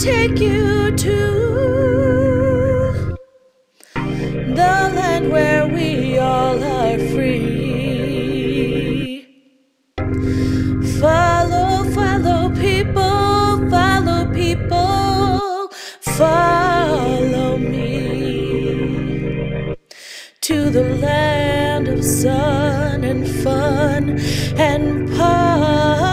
take you to the land where we all are free. Follow, follow people, follow people, follow me to the land of sun and fun and